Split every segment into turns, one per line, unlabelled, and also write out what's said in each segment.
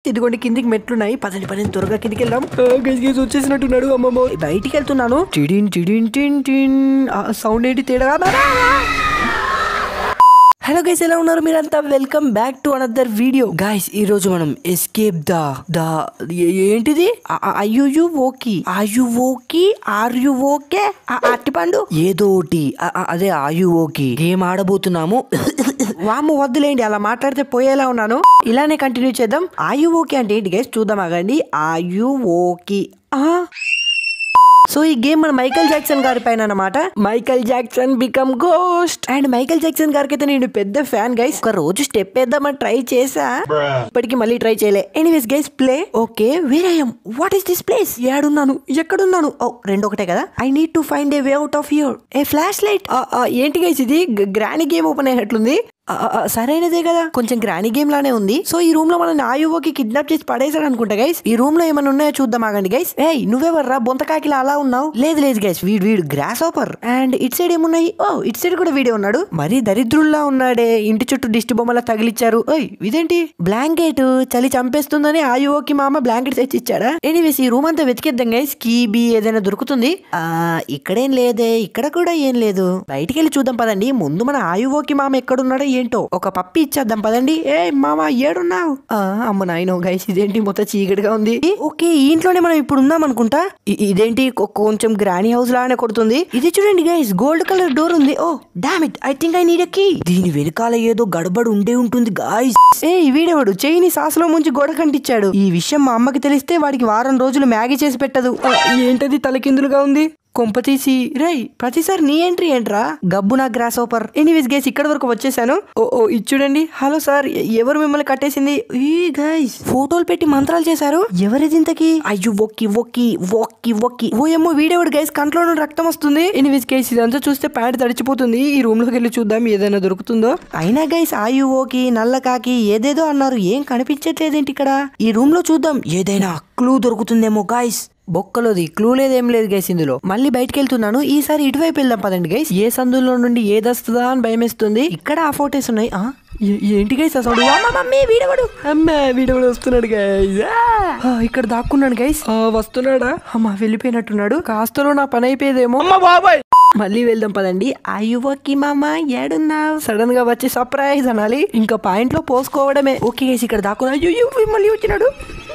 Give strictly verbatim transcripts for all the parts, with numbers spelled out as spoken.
ఇదిగోండి కిందికి మెట్లున్నాయి. పదండి పదండి త్వరగా కిందికి వెళ్దాం. గైస్ గైస్ వచ్చేసినట్టున్నాడు. అమ్మమ్మ బయటికి వెళ్తున్నాను. టిడిన్ టిడిన్ టిన్ టిన్ సౌండ్ ఏంటి తేడా? హలో గైస్, ఎలా ఉన్నారు మీరంతా? Welcome back to another video. Guys ఈ రోజు మనం ఎస్కేప్ ద ద ఏంటిది Ayuwoki Ayuwoki are you okay అట్టిపండు ఏదో ఒకటి అదే ఆయు ఓకి గేమ్ ఆడబోతున్నాము. వాము వద్దులేండి, అలా మాట్లాడితే పోయేలా ఉన్నాను. ఇలానే కంటిన్యూ చేద్దాం. ఆయు ఓకి అంటే ఏంటి గైస్ చూద్దాం. ఆగండి. ఆయు ఓకి సో ఈ గేమ్ మన మైకేల్ జాక్సన్ గారి పైన అన్నమాట. Michael Jackson become ghost. And Michael Jackson గారికి అయితే నేను పెద్ద ఫ్యాన్ గైస్. ఒక రోజు స్టెప్ వేద్దామని ట్రై చేసా, ఇప్పటికి మళ్ళీ ట్రై చేయలే. Anyways guys play. Okay where I am. What is this place? ఏడున్నాను? ఎక్కడున్నాను? ఓ రెండు ఒకటే కదా. I need to find a way out of here. A flashlight. ఏంటి గైస్ ఇది? గ్రానీ గేమ్ ఓపెన్ అయినట్లుంది. సరైనదే కదా, కొంచెం గ్రానీ గేమ్ లానే ఉంది. సో ఈ రూమ్ లో మనం ఆయువోకి కిడ్నాప్ చేసి పడేసాడు అనుకుంటా గైస్. ఈ రూమ్ లో ఏమైనా ఉన్నాయో చూద్దాం. ఆగండి గైస్. ఏయ్ నువ్వెవర్రా బొంతకాకిలా అలా ఉన్నావు? లేదు లేదు గైస్, వీడు వీడు గ్రాస్ ఓపర్. అండ్ ఇట్ సైడ్ ఏమున్నాయి? ఓ ఇట్ సైడ్ కూడా వీడే ఉన్నాడు. మరి దరిద్రుల్లా ఉన్నాడే. ఇంటి చుట్టూ దిష్టి బొమ్మలా తగిలిచ్చారు. ఓయ్ ఇదేంటి? బ్లాంకెట్. చలి చంపేస్తుందని ఆయువోకి మామ బ్లాంకెట్ తెచ్చి ఇచ్చాడా? ఎనీవేస్ ఈ రూమ్ అంతా వెతికేద్దాం గైస్. కీ బీ ఏదైనా దొరుకుతుంది. ఆ ఇక్కడేం లేదే, ఇక్కడ కూడా ఏం లేదు. బయటికి వెళ్ళి చూద్దాం పదండి. ముందు మన ఆయువోకి మామ ఎక్కడున్నాడో ఏంటో ఒక పప్పి ఇచ్చేద్దాం పదండి. ఏ మామ ఏడున్నావు? అమ్మ నాయనో గైస్, ఇదేంటి మొత్తం చీకటిగా ఉంది. ఓకే ఈ ఇంట్లోనే మనం ఇప్పుడు ఉన్నాం అనుకుంటా. ఇదేంటి కొంచెం గ్రానీ హౌస్ లానే కొడుతుంది. ఇది చూడండి గైస్, గోల్డ్ కలర్ డోర్ ఉంది. Oh damn it, I think I need a key. దీని వెనకాల ఏదో గడబడి ఉండే ఉంటుంది గాయ్స్. ఏ వీడేవాడు చెయ్యిని సాసులో ముంచి గోడ కంటిచ్చాడు. ఈ విషయం మా అమ్మకి తెలిస్తే వాడికి వారం రోజులు మ్యాగీ చేసి పెట్టదు. ఏంటది తలకిందులుగా ఉంది? కొంపతీసి రై ప్రతిసారి నీ ఎంట్రీ ఏంట్రా గబ్బు నా గ్రాస్ ఓపర్. ఎనీవేస్ గైస్ ఇక్కడ వరకు వచ్చేసాను. ఓ ఓ ఇది చూడండి. హలో సార్, ఎవరు మిమ్మల్ని కట్టేసింది? ఈ గైస్ ఫోటోలు పెట్టి మంత్రాలు చేశారు. ఎవరిది ఇంతకి? అయ్యో ఒక్కి ఒక్కి ఒక్కి ఒక్కి ఓ ఏమో వీడేవాడు గైస్, కంట్లో నుండి రక్తం వస్తుంది. ఎనీవేస్ గైస్ ఇదంతా చూస్తే ప్యాంట్ తడిచిపోతుంది. ఈ రూమ్ లోకి వెళ్ళి చూద్దాం ఏదైనా దొరుకుతుందో. అయినా గైస్ ఆయు ఓకి నల్ల కాకి ఏదేదో అన్నారు, ఏం కనిపించట్లేదేంటి ఇక్కడ? ఈ రూమ్ లో చూద్దాం ఏదైనా క్లూ దొరుకుతుందేమో గాయస్. బొక్కలోది క్లూ లేదేం లేదు గైస్ ఇందులో. మళ్ళీ బయటకు వెళ్తున్నాను. ఈసారి ఇటువైపు వెళ్దాం పదండి గైస్. ఏ సందులో నుండి ఏదొస్తుందా అని భయమేస్తుంది. ఇక్కడ ఆ ఫోటోస్ ఉన్నాయి. ఏంటి గైస్ అసలు? వీడవాడు అమ్మా వీడవాడు వస్తున్నాడు గైస్. ఇక్కడ దాక్కున్నాడు గైస్. వస్తున్నాడా? అమ్మా వెళ్ళిపోయినట్టున్నాడు. కాస్తలో నా పని అయిపోయేదేమో. బాబాయ్ మళ్ళీ వెళ్దాం పదండి. అయ్యువకి మామ ఏడున్నావు? సడన్ గా వచ్చి సర్ప్రైజ్ అనాలి. ఇంకా పాయింట్ లో పోసుకోవడమే. ఓకే గైస్ ఇక్కడ దాక్కున్నా. అయ్యో మళ్ళీ వచ్చినాడు.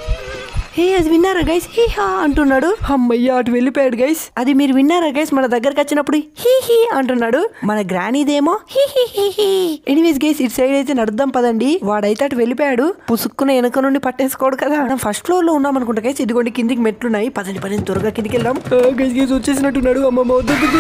హే అది విన్నారా గైస్? హీ హా అంటున్నాడు. అమ్మయ్య అటు వెళ్ళిపోయాడు గైస్. అది మీరు విన్నారా గైస్? మన దగ్గరకు వచ్చినప్పుడు హీ హీ అంటున్నాడు. మన గ్రానీదేమో హీ హీ హీ హీ. ఎనీవేస్ గైస్ ఇటు సైడ్ అయితే నడుద్దాం పదండి. వాడైతే అటు వెళ్ళిపోయాడు. పుసుక్కున వెనక నుండి పట్టేసుకోడు కదా. మనం ఫస్ట్ ఫ్లోర్ లో ఉన్నాం అనుకుంటా గైస్. ఇదిగోండి కిందికి మెట్లున్నాయి. పదండి పదండి త్వరగా కిందికి వెళ్దాం. గైస్ గైస్ వచ్చేసినట్టున్నాడు. అమ్మమ్మ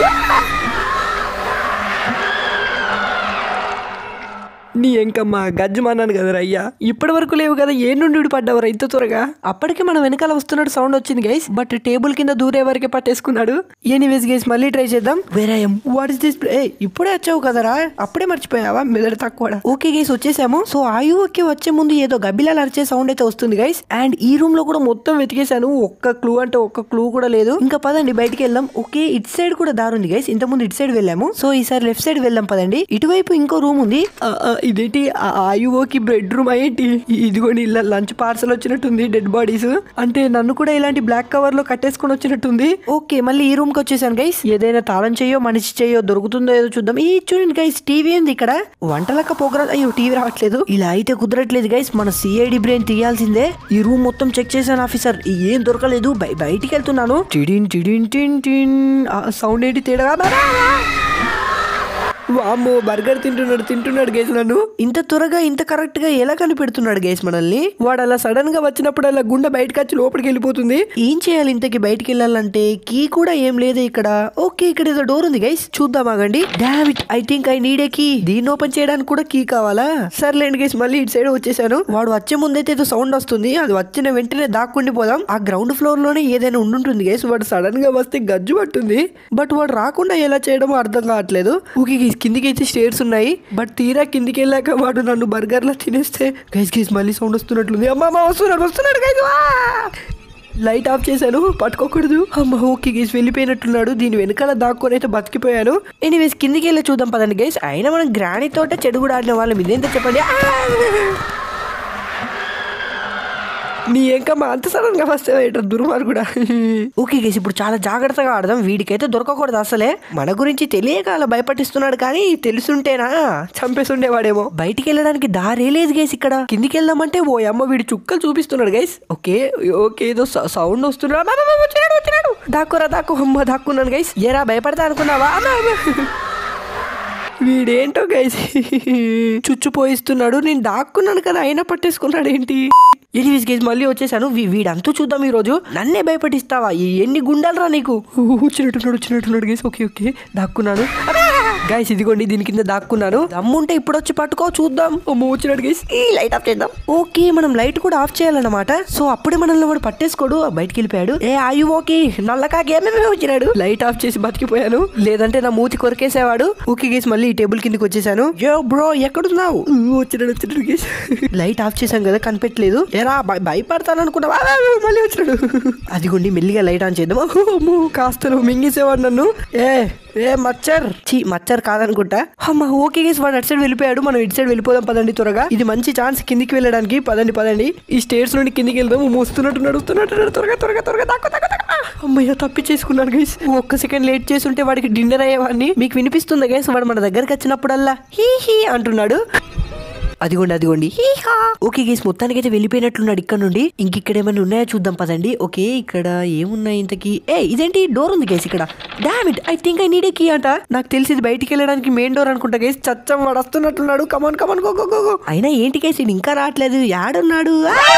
నీ ఎంకమ్మా గజ్జమన్నాను కదరా అయ్యా, ఇప్పటి వరకు లేవు కదా, ఏ నుండి పడ్డావరా ఇంత త్వరగా? అప్పటికే మనం వెనకాల వస్తున్నాడు సౌండ్ వచ్చింది గైస్. బట్ టేబుల్ కింద దూరే వరకే పట్టేసుకున్నాడు. ఎనీవేస్ గైస్ మళ్ళీ ట్రై చేద్దాం. వేరే వాట్ ఇస్ దిస్? ఏ ఇప్పుడే వచ్చావు కదరా, అప్పుడే మర్చిపోయావా? మెదడు తక్కువ. ఓకే గైస్ వచ్చేసాము. సో ఆయువుకి వచ్చే ముందు ఏదో గబ్బిలాలు అరిచే సౌండ్ అయితే వస్తుంది గైస్. అండ్ ఈ రూమ్ లో కూడా మొత్తం వెతికేశాను. ఒక్క క్లూ అంటే ఒక్క క్లూ కూడా లేదు. ఇంకా పదండి బయటికి వెళ్దాం. ఓకే ఇటు సైడ్ కూడా దారి ఉంది గైస్. ఇంత ముందు ఇటు సైడ్ వెళ్ళాము. సో ఈసారి లెఫ్ట్ సైడ్ వెళ్దాం పదండి. ఇటువైపు ఇంకో రూమ్ ఉంది. ఇదేంటి ఆయువోకి బెడ్ రూమ్ ఏంటి? ఇదిగోండి ఇలా లంచ్ పార్సల్ వచ్చినట్టుంది. డెడ్ బాడీస్ అంటే నన్ను కూడా ఇలాంటి బ్లాక్ కవర్ లో కట్టేసుకొని వచ్చినట్టుంది. ఓకే మళ్ళీ ఈ రూమ్ కి వచ్చేసాను గైస్. ఏదైనా తాళం చేయో మనిషి చేయో దొరుకుతుందో ఏదో చూద్దాం. ఈ చూడండి గైస్ టీవీ ఉంది ఇక్కడ. వంటలక్క పోగ్రా. అయ్యో టీవీ రావట్లేదు. ఇలా అయితే కుదరట్లేదు గైస్. మన సిఐడి బ్రెయిన్ తీయాల్సిందే. ఈ రూమ్ మొత్తం చెక్ చేశాను ఆఫీసర్, ఏం దొరకలేదు. బయటికి వెళ్తున్నాను. టిడిన్ టిడిన్ టిన్ టిన్ సౌండ్ ఏంటి తేడా? వామ్మో బర్గర్ తింటున్నాడు తింటున్నాడు గైస్. నన్ను ఇంత త్వరగా ఇంత కరెక్ట్ గా ఎలా కనిపెడుతున్నాడు గైస్ మనల్ని? వాడు అలా సడన్ గా వచ్చినప్పుడు అలా గుండె బయటకు వచ్చి లోపలికి వెళ్ళిపోతుంది. ఏం చేయాలి ఇంతకి బయటికి వెళ్ళాలంటే? కీ కూడా ఏం లేదు ఇక్కడ. ఓకే ఇక్కడ ఏదో డోర్ ఉంది గైస్, చూద్దాం ఆగండి. Damn it, I think I need a key. దీన్ని ఓపెన్ చేయడానికి కూడా కీ కావాలా? సర్లేండి గైస్ మళ్ళీ ఇటు సైడ్ వచ్చేసాను. వాడు వచ్చే ముందైతే ఏదో సౌండ్ వస్తుంది. అది వచ్చిన వెంటనే దాక్కుండి పోదాం. ఆ గ్రౌండ్ ఫ్లోర్ లోనే ఏదైనా ఉండుంటుంది గైస్. వాడు సడన్ గా వస్తే గజ్జు పట్టుంది. బట్ వాడు రాకుండా ఎలా చేయడమో అర్థం కావట్లేదు. ఓకే గైస్ కిందికి అయితే స్టేర్స్ ఉన్నాయి. బట్ తీరా కిందికి వెళ్ళాక వాడు నన్ను బర్గర్ లా తినేస్తే గైస్ గైస్ మళ్ళీ సౌండ్ వస్తున్నట్లుంది. అమ్మ వస్తున్నాడు వస్తున్నాడు గైస్. లైట్ ఆఫ్ చేశాను, పట్టుకోకూడదు. అమ్మ ఓకే గైస్ వెళ్ళిపోయినట్టున్నాడు. దీని వెనకాల దాక్కొని అయితే బతికిపోయాను. ఎనీవేస్ కిందికి వెళ్ళి చూద్దాం పదండి గైస్. అయినా మనం గ్రానీ తోట చెడు కూడా ఆడిన వాళ్ళం, ఇదేంటో చెప్పండి. నీ ఎంకమ్మ అంత సడన్ గా ఫస్ట్ దుర్మార్ కూడా. ఓకే గైస్ ఇప్పుడు చాలా జాగ్రత్తగా ఆడదాం. వీడికైతే దొరకకూడదు అసలే. మన గురించి తెలియక అలా భయపట్టిస్తున్నాడు కానీ తెలుసుంటేనా చంపేస్తుండేవాడేమో. బయటికి వెళ్ళడానికి దారే లేదు గైస్. ఇక్కడ కిందికి వెళ్దామంటే ఓ అమ్మ వీడు చుక్కలు చూపిస్తున్నాడు గైస్. ఓకే ఓకే ఏదో సౌండ్ వస్తున్నాడు. వచ్చినాడు వచ్చినాడు దాక్కురా దాక్కు. అమ్మ దాక్కున్నాను గైస్. ఏరా భయపడతా అనుకున్నావా? వీడేంటో గైస్ చుచ్చుపోయిస్తున్నాడు. నేను దాక్కున్నాను కదా అయినా పట్టేసుకున్నాడు ఏంటి? ఎనీవేస్ గైస్ మళ్ళీ వచ్చేసాను. వీడంతా చూద్దాం ఈ రోజు. నన్నే భయపడిస్తావా? ఎన్ని గుండాలరా నీకు? వచ్చినట్టున్నాడు వచ్చినట్టున్నాడు గైస్. ఓకే ఓకే దాక్కున్నాను గైస్. ఇదిగోండి దీని కింద దాక్కున్నాను. దమ్ముంటే ఇప్పుడు వచ్చి పట్టుకో చూద్దాం. అమ్మో వచ్చినాడు గైస్. ఈ లైట్ ఆఫ్ చేద్దాం. ఓకే మనం లైట్ కూడా ఆఫ్ చేయాలన్నమాట. సో అప్పుడే మనల్ని వాడు పట్టేసుకోడు. బయటికి వెళ్ళిపోయాడు. ఏ ఆయు ఓకే నల్లకాకి ఏమేమి వచ్చినాడు. లైట్ ఆఫ్ చేసి బతికిపోయాను. లేదంటే నా మూతి కొరికేసేవాడు. ఓకే గైస్ మళ్ళీ ఈ టేబుల్ కిందకి వచ్చేసాను. యో బ్రో ఎక్కడున్నావు? వచ్చినాడు వచ్చినాడు గైస్. లైట్ ఆఫ్ చేసాం కదా కనిపెట్టలేదు. ఏరా భయపడతాను అనుకున్నావా? మళ్ళీ వచ్చినాడు. అదిగోండి మెల్లిగా లైట్ ఆన్ చేద్దాం. కాస్తలు మింగేసేవాడు నన్ను. ఏ ఏ మచ్చర్ చీ మచ్చర్ కాదనుకుంటా. అమ్మా ఓకే గైస్ వాడు అటు సైడ్ వెళ్ళిపోయాడు. మనం ఇటు సైడ్ వెళ్ళిపోదాం పదండి త్వరగా. ఇది మంచి ఛాన్స్ కిందికి వెళ్ళడానికి. పదండి పదండి ఈ స్టేర్స్ నుండి కిందికి వెళ్దాం. మోస్తున్నట్టు నడుస్తున్నట్టు త్వరగా త్వరగా త్వరగా దాక్కు దాక్కు దాక్కు. అమ్మయ్య తప్పిచేసుకున్నాను గైస్. ఒక్క సెకండ్ లేట్ చేస్తుంటే వాడికి డిన్నర్ అయ్యేవాడిని. మీకు వినిపిస్తుంది గైస్ వాడు మన దగ్గరకు వచ్చినప్పుడల్లా హీ హీ అంటున్నాడు. అదిగోండి అదిగోండి హీహా. ఓకే గైస్ మొత్తానికి అయితే వెళ్ళిపోయినట్లున్నాడు ఇక్కడ నుండి. ఇంక ఇక్కడ ఏమైనా ఉన్నాయో చూద్దాం పదండి. ఓకే ఇక్కడ ఏమున్నాయి ఇంతకి? ఏ ఇదేంటి డోర్ ఉంది గైస్ ఇక్కడ. Damn it I think I need a key అంట. నాకు తెలిసి ఇది బయటికి వెళ్ళడానికి మెయిన్ డోర్ అనుకుంటా గైస్. చచ్చం వాడు వస్తున్నట్టున్నాడు. Come on come on go go go. అయినా ఏంటి గైస్ ఇది ఇంకా రావట్లేదు. యాడున్నాడు?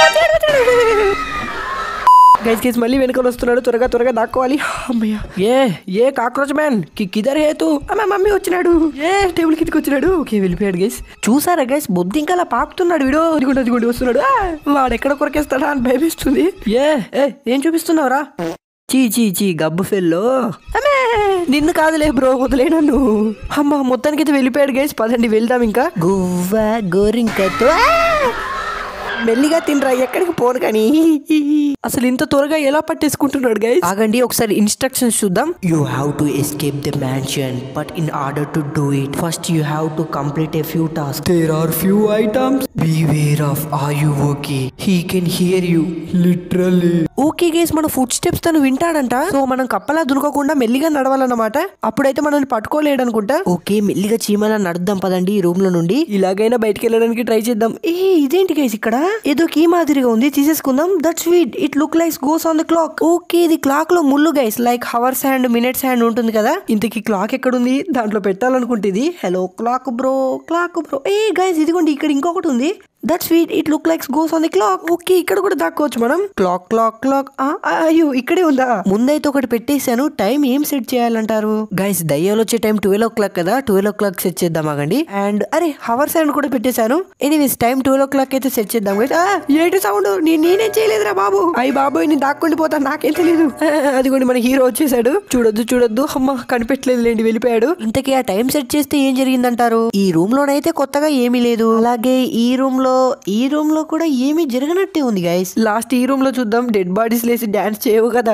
గైస్ గైస్ మళ్ళీ వెనుకొని వస్తున్నాడు. త్వరగా త్వరగా దాక్కోవాలి. అమ్మయ్య ఏ ఏ కాక్రోచ్ మ్యాన్ కిదర్ హేతు. అమ్మ మమ్మీ వచ్చినాడు. ఏ టేబుల్ కిందకి వచ్చినాడు. ఓకే వెళ్ళిపోయాడు గైస్. చూసారా గైస్ బొద్దు ఇంకా అలా పాకుతున్నాడు వీడు. అదిగోండి అదిగోండి వస్తున్నాడు. వాడు ఎక్కడ కొరకేస్తాడా అని భయపిస్తుంది. ఏ ఏ ఏం చూపిస్తున్నావురా? చీ చీ చీ గబ్బు ఫెల్లో. నిన్ను కాదులే బ్రో వదిలే నన్ను. అమ్మ మొత్తానికి అయితే వెళ్ళిపోయాడు గైస్. పదండి వెళ్దాం ఇంకా. గువ్వ గోరింకతో మెల్లిగా తినరా ఎక్కడికి పోను కానీ. అసలు ఇంత త్వరగా ఎలా పట్టేసుకుంటున్నాడు గైస్? ఆగండి ఒకసారి ఇన్స్ట్రక్షన్స్ చూద్దాం. You have to escape the mansion but in order to do it first you have to complete a few task. There are few items. Beware of Ayuwoki he can hear you literally. Okay guys మన footsteps తను వింటాడంట. So మనం కప్పలా దునకకుండా మెల్లిగా నడవాలన్నమాట. అప్పుడైతే మనల్ని పట్టుకోలేడు అనుకుంటా. Okay మెల్లిగా చీమలా నడుద్దాం పదండి ఈ రూమ్ లో నుండి. ఇలాగైనా బయటకు వెళ్ళడానికి ట్రై చేద్దాం. ఏ ఇదేంటి గైస్ ఇక్కడ ఏదో కీ మాదిరిగా ఉంది. తీసేసుకుందాం. That's sweet it look like goes on the clock. Okay ఇది క్లాక్ లో ముళ్ళు guys like hours hand minutes hand ఉంటుంది కదా. ఇంతకీ క్లాక్ ఎక్కడుంది? దాంట్లో పెట్టాలనుకుంటుంది. Hello clock bro clock bro. Hey guys ఇదిగోండి ఇక్కడ ఇంకొకటి ఉంది. That's sweet it look like goes on the clock. Okay ఇక్కడ కూడా దాక్కోవచ్చు మనం. Clock clock clock. అయ్యో ఇక్కడే ఉందా? ముందైతే ఒకటి పెట్టేశాను. టైం ఏం సెట్ చేయాలంటారు గైస్? దయ్యాలు వచ్చే టైం ట్వెల్వ్ ఓ క్లాక్ కదా. ట్వెల్వ్ ఓ క్లాక్ సెట్ చేద్దాం ఆగండి. అండ్ అరే హవర్స్ హ్యాండ్ కూడా పెట్టేశాను. Anyways time twelve o'clock అయితే సెట్ చేద్దాం గైస్. ఏంటి సౌండ్? నేనేం చేయలేదురా బాబు. అయ్యి బాబోయ్ నేను దాక్కుండి పోతాను నాకేం తెలియదు. అదిగోండి మన హీరో వచ్చేసాడు. చూడొద్దు చూడొద్దు. అమ్మ కనిపెట్టలేదు లేండి వెళ్ళిపోయాడు. ఇంతకీ ఆ టైం సెట్ చేస్తే ఏం జరిగిందంటారు? ఈ రూమ్ లోనైతే కొత్తగా ఏమీ లేదు. అలాగే ఈ రూమ్ లో ఈ రూమ్ లో కూడా ఏమీ జరగనట్టే ఉంది గైస్. లాస్ట్ ఈ రూమ్ లో చూద్దాం. డెడ్ బాడీస్ లేసి డాన్స్ చేయవు కదా.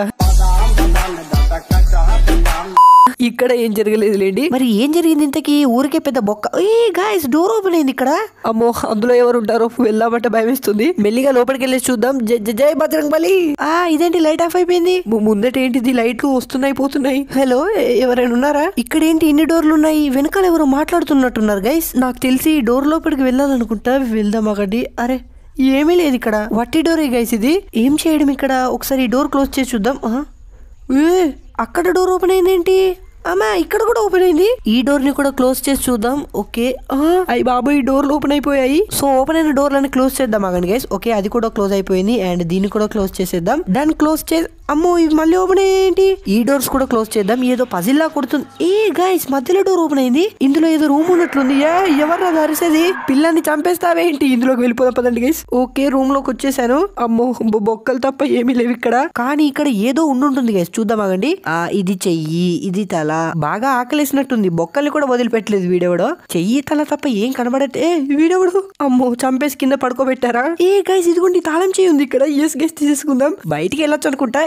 ఇక్కడ ఏం జరగలేదు లేండి. మరి ఏం జరిగింది ఇంతకీ? ఊరికే పెద్ద బొక్క. ఏ గాయ్స్ డోర్ ఓపెన్ అయింది ఇక్కడ. అమ్మో అందులో ఎవరు ఉంటారో వెళ్దామంటే భయం వేస్తుంది. మెల్లిగా లోపలికి వెళ్ళేసి చూద్దాం. జై బజరంగ్ బలి. ఆ ఇదేంటి లైట్ ఆఫ్ అయిపోయింది. ముందట ఏంటిది లైట్లు వస్తున్నాయి పోతున్నాయి. హలో ఎవరైనా ఉన్నారా? ఇక్కడ ఏంటి ఇన్ని డోర్లు ఉన్నాయి? వెనకాల ఎవరో మాట్లాడుతున్నట్టున్నారు గైస్. నాకు తెలిసి డోర్ లోపలికి వెళ్ళాలనుకుంటా. వెళ్దాం అక్కడి. అరే ఏమీ లేదు ఇక్కడ. వట్టి డోరే గైస్ ఇది. ఏం చేయడం ఇక్కడ? ఒకసారి ఈ డోర్ క్లోజ్ చేసి చూద్దాం. ఏ అక్కడ డోర్ ఓపెన్ అయింది ఏంటి? అమ్మా ఇక్కడ కూడా ఓపెన్ అయింది. ఈ డోర్ ని కూడా క్లోజ్ చేసి చూద్దాం. ఓకే అయ్యి బాబు ఈ డోర్లు ఓపెన్ అయిపోయాయి. సో ఓపెన్ అయిన డోర్లని క్లోజ్ చేద్దాం ఆగండి గైస్. ఓకే అది కూడా క్లోజ్ అయిపోయింది. అండ్ దీన్ని కూడా క్లోజ్ చేసేద్దాం. దాన్ని క్లోజ్ చేసి అమ్మో ఇవి మళ్ళీ ఓపెన్ అయ్యేంటి? ఈ డోర్స్ కూడా క్లోజ్ చేద్దాం. ఏదో పజిల్ లా కొడుతుంది. ఏ గైస్ మధ్యలో డోర్ ఓపెన్ అయింది. ఇందులో ఏదో రూమ్ ఉన్నట్లుంది. ఏ ఎవరు అరిసేది? పిల్లని చంపేస్తావేంటి? ఇందులోకి వెళ్ళిపోదాం పదండి గైస్. ఓకే రూమ్ లోకి వచ్చేసాను. అమ్మో బొక్కలు తప్ప ఏమీ లేవు ఇక్కడ. కానీ ఇక్కడ ఏదో ఉండుంటుంది గైస్. చూద్దాం ఆగండి. ఆ ఇది చెయ్యి ఇది తల. బాగా ఆకలేసినట్టుంది. బొక్కల్ని కూడా వదిలిపెట్టలేదు వీడెవడో. చెయ్యి తల తప్ప ఏం కనబడటే. వీడెవడు? అమ్మో చంపేసి కింద పడుకోబెట్టారా? ఏ గైస్ ఇదిగోండి తాళం చేయి ఉంది ఇక్కడ. ఎస్ గైస్ తీసేసుకుందాం. బయటికి వెళ్ళొచ్చు అనుకుంటా.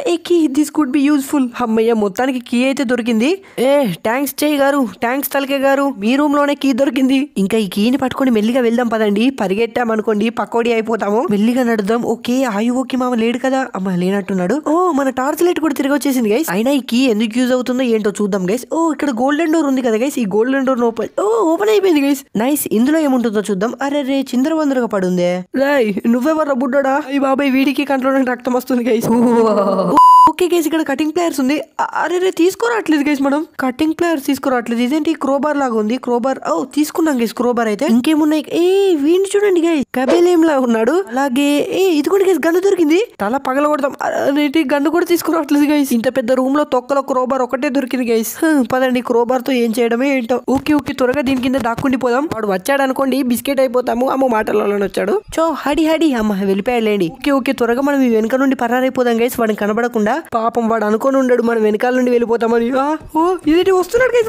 A key this could be useful. అమ్మయ్య మొత్తానికి కీ అయితే దొరికింది. ఏ థ్యాంక్స్ చెయ్యి గారు, థ్యాంక్స్ తలకే గారు, మీ రూమ్ లోనే కీ దొరికింది. ఇంకా ఈ కీని పట్టుకొని మెల్లిగా వెళ్దాం పదండి. పరిగెట్టామనుకోండి పకోడి అయిపోతాము. మెల్లిగా నడుద్దాం. ఓకే ఆయు ఓకే మామ లేడు కదా. అమ్మ లేనట్టున్నాడు. ఓ మన టార్చ్ లైట్ కూడా తిరిగి వచ్చేసింది గైస్. అయినా ఈ కీ ఎందుకు యూజ్ అవుతుందో ఏంటో చూద్దాం గైస్. ఓ ఇక్కడ గోల్డెన్ డోర్ ఉంది కదా గైస్. ఈ గోల్డెన్ డోర్ ఓపెన్ ఓ ఓపెన్ అయిపోయింది గైస్. నైస్. ఇందులో ఏముంటుందో చూద్దాం. అరే రే చిందరవందరగా పడుందే. రాయ్ నువ్వెవర్రా బుడ్డోడా. ఈ బాబాయ్ వీడికి కంట్లో రక్తం వస్తుంది గైస్. ఓకే గైస్ ఇక్కడ కటింగ్ ప్లేయర్స్ ఉంది. అరే రే తీసుకురావట్లేదు గైస్. మనం కటింగ్ ప్లేయర్స్ తీసుకురావట్లేదు. ఇదేంటి క్రోబార్ లాగా ఉంది. క్రోబార్ ఓ తీసుకున్నాం గైస్. క్రోబార్ అయితే ఇంకేమున్నాయి. ఏ వీడిని చూడండి గైస్. కబేలేం లా ఉన్నాడు. అలాగే ఏ ఇది కూడా గైస్ గన్ను దొరికింది. తల పగల కొడతాం. గన్ను కూడా తీసుకురావట్లేదు గైస్. ఇంత పెద్ద రూమ్ లో తొక్కలో క్రోబార్ ఒకటే దొరికింది గైస్. పదండి క్రోబార్ తో ఏం చేయడమే ఏంటో. ఓకే ఓకే త్వరగా దీని కింద దాక్కుండి పోదాం. వాడు వచ్చాడు అనుకోండి బిస్కెట్ అయిపోతాము. అమ్మ మాటలలో వచ్చాడు. చో హడి హడి అమ్మ వెళ్ళిపోయాడులేండి. ఓకే ఓకే త్వరగా మనం ఈ వెనక నుండి పరారైపోదాం గైస్. వాడిని కనబడకుండా. పాపం వాడు అనుకొని ఉండడు మనం వెనకాల నుండి వెళ్ళిపోతామని. ఓ ఇదేంటి వస్తున్నాడు గైస్.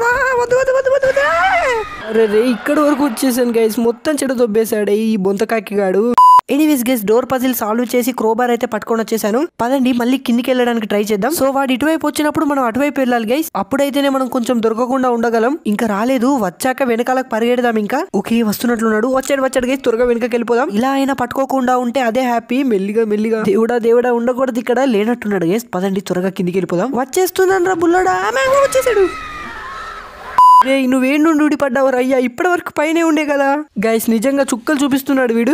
అరే రే ఇక్కడ వరకు వచ్చేసాను గైస్. మొత్తం చెడు దొబ్బేశాడు ఈ బొంతకాకి గాడు. Anyways guys door puzzle solve చేసి క్రోబార్ అయితే పట్టుకొని వచ్చేసాను. పదండి మళ్ళీ కిందికి వెళ్ళడానికి ట్రై చేద్దాం. సో వాడు ఇటువైపు వచ్చినప్పుడు మనం అటువైపు వెళ్ళాలి గైస్. అప్పుడైతేనే మనం కొంచెం దొరకకుండా ఉండగలం. ఇంకా రాలేదు. వచ్చాక వెనకాలకు పరిగెడదాం. ఇంకా ఓకే వస్తున్నట్లున్నాడు. వచ్చాడు వచ్చాడు గైస్. త్వరగా వెనకకి వెళ్ళిపోదాం. ఇలా అయినా పట్టుకోకుండా ఉంటే అదే హ్యాపీ. మెల్లిగా మెల్లిగా దేవుడా దేవుడా ఉండకూడదు ఇక్కడ. లేనట్టున్నాడు గైస్. పదండి త్వరగా కిందికి వెళ్ళిపోదాం. వచ్చేస్తున్నాను రా బుల్లోడా. వచ్చేసాడు. రే నువ్వేం నుండి ఊడిపడ్డావు రయ్యా. ఇప్పటి వరకు పైనే ఉండే కదా గైస్. నిజంగా చుక్కలు చూపిస్తున్నాడు వీడు.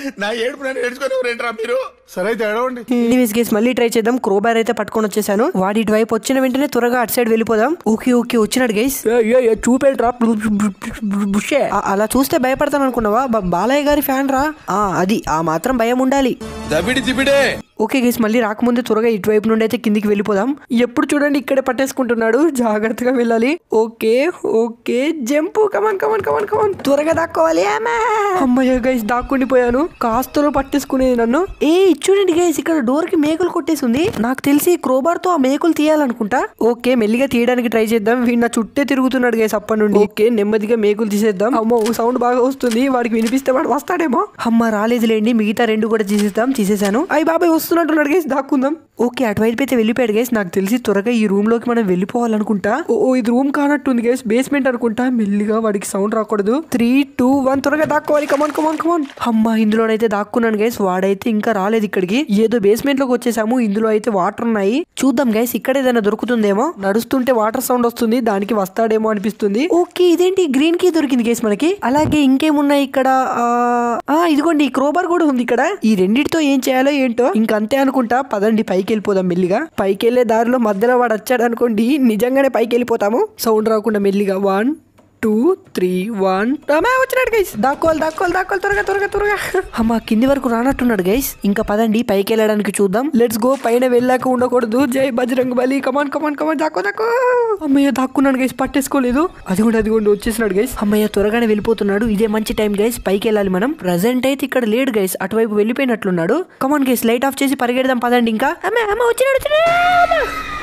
మళ్ళీ ట్రై చేద్దాం. క్రోబార్ అయితే పట్టుకొని వచ్చేసాను. వాడి ఇటు వైపు వచ్చిన వెంటనే త్వరగా అటు సైడ్ వెళ్ళిపోదాం. ఓకే ఓకే వచ్చినాడు గైస్. చూపేట్రా అలా చూస్తే భయపడతాను అనుకున్నావా. బాలయ్య గారి ఫ్యాన్ రా. అది ఆ మాత్రం భయం ఉండాలి. ఓకే గైస్ మళ్ళీ రాకముందే త్వరగా ఇటువైపు నుండి అయితే కిందికి వెళ్ళిపోదాం. ఎప్పుడు చూడండి ఇక్కడే పట్టేసుకుంటున్నాడు. జాగ్రత్తగా వెళ్ళాలి. Okay okay jump. Come on come on come on come on త్వరగా దాక్కోవాలి. అమ్మయ్య గైస్ దాక్కుండిపోయాను. కాస్తలో పట్టేసుకునేది నన్ను. ఏ చూడండి గైస్ ఇక్కడ డోర్ కి మేకులు కొట్టేసింది. నాకు తెలిసి క్రోబార్ తో ఆ మేకులు తీయాలనుకుంటా. ఓకే మెల్లిగా తీయడానికి ట్రై చేద్దాం. వీడు నా చుట్టే తిరుగుతున్నాడు గైస్ అప్పటి నుండి. ఓకే నెమ్మదిగా మేకులు తీసేద్దాం. అమ్మో సౌండ్ బాగా వస్తుంది. వాడికి వినిపిస్తే వాడు వస్తాడేమో. అమ్మ రాలేదులేండి. మిగతా రెండు కూడా తీసేద్దాం. తీసేసాను. అయ్యి బాబాయ్ వస్తున్నట్టున్నాడు గైస్. దాక్కుందాం. ఓకే అటువైపు అయితే వెళ్ళిపోయాడు గైస్. నాకు తెలిసి త్వరగా ఈ రూమ్ లోకి మనం వెళ్ళిపోవాలనుకుంటా. ఓ ఇది రూమ్ కానట్టుంది గైస్. బేస్మెంట్ అనుకుంటా. మెల్లిగా వాడికి సౌండ్ రాకూడదు. త్రీ టూ వన్ త్వరగా దాక్కోవాలి. కమాన్ కమాన్ కమాన్. అమ్మ ఇందులోనైతే దాక్కున్నాను గైస్. వాడైతే ఇంకా రాలేదు ఇక్కడికి. ఏదో బేస్మెంట్ లోకి వచ్చేసాము. ఇందులో అయితే వాటర్ ఉన్నాయి. చూద్దాం గైస్ ఇక్కడ ఏదైనా దొరుకుతుందేమో. నడుస్తుంటే వాటర్ సౌండ్ వస్తుంది. దానికి వస్తాడేమో అనిపిస్తుంది. ఓకే ఇదేంటి గ్రీన్ కీ దొరికింది గైస్ మనకి. అలాగే ఇంకేమున్నాయి ఇక్కడ. ఆ ఇదిగోండి ఈ క్రోబార్ కూడా ఉంది ఇక్కడ. ఈ రెండిటితో ఏం చేయాలో ఏంటో. ఇంకంతే అనుకుంటా. పదండి పైకి వెళ్ళిపోదాం మెల్లిగా. పైకి వెళ్లే దారిలో మధ్యలో వాడు వచ్చాడు అనుకోండి నిజంగానే పైకి వెళ్ళిపోతాము. సౌండ్ రాకుండా మెల్లిగా. వన్ టూ త్రీ వన్ వచ్చినాడు గైస్. దాక్కోవాలి దాక్కోవాలి దాక్కోవాలి త్వరగా త్వరగా త్వరగా. అమ్మ కింది వరకు రానట్టున్నాడు గైస్. ఇంకా పదండి పైకి వెళ్ళడానికి చూద్దాం. Let's go. పైన వెళ్ళాక ఉండకూడదు. జై బజరంగ్ బలి. కమాన్ కమాన్ కమాన్ దాక్కో దాక్కో. అమ్మయ్య దాక్కున్నాడు గైస్. పట్టేసుకోలేదు. అది కూడా అది కూడా వచ్చేసినాడు గైస్. అమ్మయ్య త్వరగానే వెళ్ళిపోతున్నాడు. ఇదే మంచి టైం గైస్. పైకి వెళ్ళాలి మనం. ప్రెసెంట్ అయితే ఇక్కడ లేడు గైస్. అటువైపు వెళ్ళిపోయినట్లున్నాడు. కమాన్ గైస్ లైట్ ఆఫ్ చేసి పరిగెడదాం పదండి. ఇంకా అమ్మ అమ్మ వచ్చినాడు వచ్చినాడు.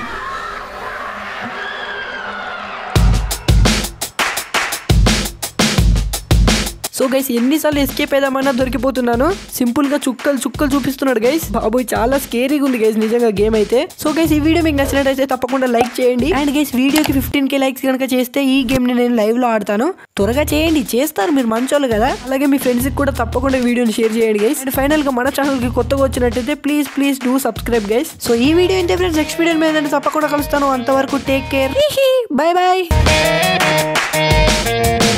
సో గైస్ ఎన్నిసార్లు ఎస్కేప్ అయిదామన్నా దొరికిపోతున్నాను. సింపుల్ గా చుక్కలు చుక్కలు చూపిస్తున్నాడు గైస్. బాబోయ్ చాలా స్కేరీగా ఉంది గైస్ నిజంగా గేమ్ అయితే. సో గైస్ ఈ వీడియో మీకు నచ్చినట్టయితే తప్పకుండా లైక్ చేయండి. అండ్ గైస్ వీడియోకి ఫిఫ్టీన్ కే లైక్స్ కనుక చేస్తే ఈ గేమ్ ని నేను లైవ్ లో ఆడతాను. త్వరగా చేయండి. చేస్తారు మీరు మంచోళ్ళు కదా. అలాగే మీ ఫ్రెండ్స్ కి కూడా తప్పకుండా వీడియోని షేర్ చేయండి గైస్. అండ్ ఫైనల్ గా మన ఛానల్ కి కొత్తగా వచ్చినట్టయితే please please do subscribe guys. So ఈ వీడియో ఇంతే ఫ్రెండ్స్. నెక్స్ట్ వీడియో మీద తప్పకుండా కలుస్తాను. అంతవరకు టేక్ కేర్. By by.